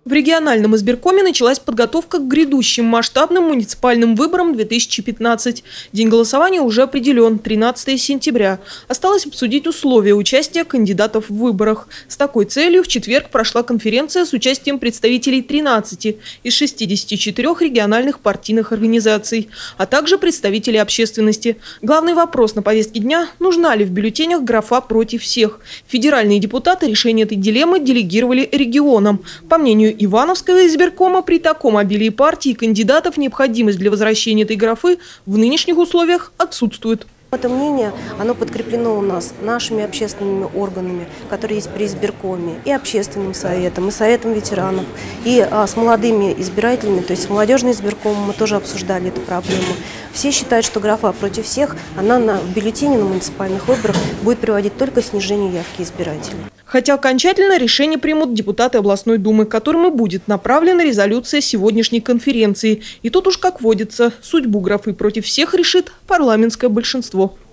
В региональном избиркоме началась подготовка к грядущим масштабным муниципальным выборам 2015. День голосования уже определен – 13 сентября. Осталось обсудить условия участия кандидатов в выборах. С такой целью в четверг прошла конференция с участием представителей 13 из 64 региональных партийных организаций, а также представителей общественности. Главный вопрос на повестке дня – нужна ли в бюллетенях графа «против всех». Федеральные депутаты решение этой дилеммы делегировали регионам. По мнению Ивановского избиркома, при таком обилии партий и кандидатов необходимость для возвращения этой графы в нынешних условиях отсутствует. Это мнение, оно подкреплено у нас нашими общественными органами, которые есть при избиркоме, и общественным советом, и советом ветеранов, и с молодыми избирателями, то есть с молодежным избиркомом мы тоже обсуждали эту проблему. Все считают, что графа «против всех», она в бюллетене на муниципальных выборах будет приводить только к снижению явки избирателей. Хотя окончательно решение примут депутаты областной думы, к которым и будет направлена резолюция сегодняшней конференции. И тут уж как водится, судьбу графы «против всех» решит парламентское большинство.